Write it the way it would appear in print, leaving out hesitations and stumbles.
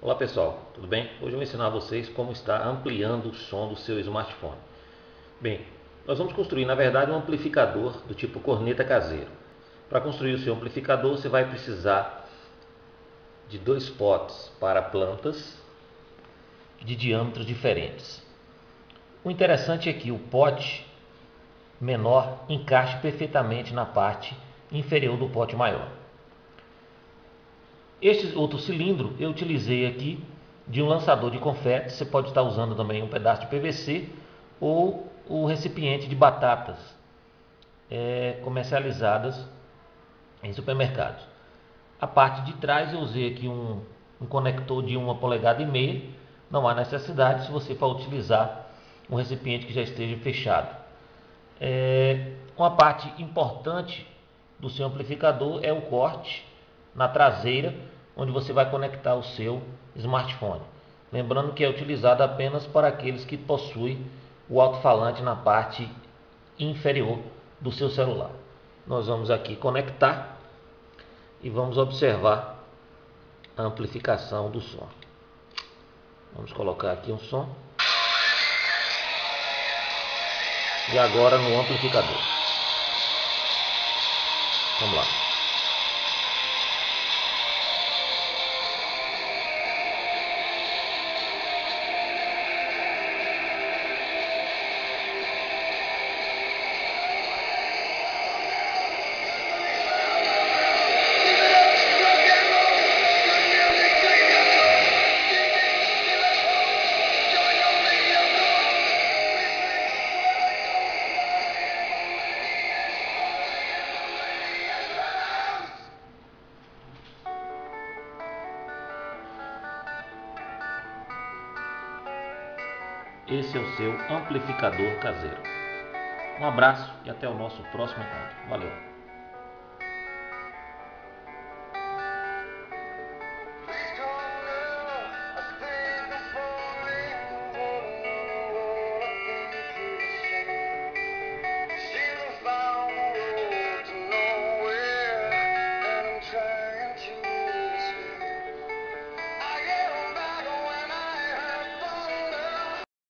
Olá pessoal, tudo bem? Hoje eu vou ensinar a vocês como está ampliando o som do seu smartphone. Bem, nós vamos construir na verdade um amplificador do tipo corneta caseiro. Para construir o seu amplificador você vai precisar de dois potes para plantas de diâmetros diferentes. O interessante é que o pote menor encaixe perfeitamente na parte inferior do pote maior. Este outro cilindro eu utilizei aqui de um lançador de confete. Você pode estar usando também um pedaço de PVC ou o recipiente de batatas comercializadas em supermercados. A parte de trás eu usei aqui um conector de 1,5 polegadas. Não há necessidade se você for utilizar um recipiente que já esteja fechado. Uma parte importante do seu amplificador é o corte na traseira, onde você vai conectar o seu smartphone. Lembrando que é utilizado apenas para aqueles que possuem o alto-falante na parte inferior do seu celular. Nós vamos aqui conectar e vamos observar a amplificação do som. Vamos colocar aqui um som. E agora no amplificador. Vamos lá. Esse é o seu amplificador caseiro. Um abraço e até o nosso próximo encontro. Valeu!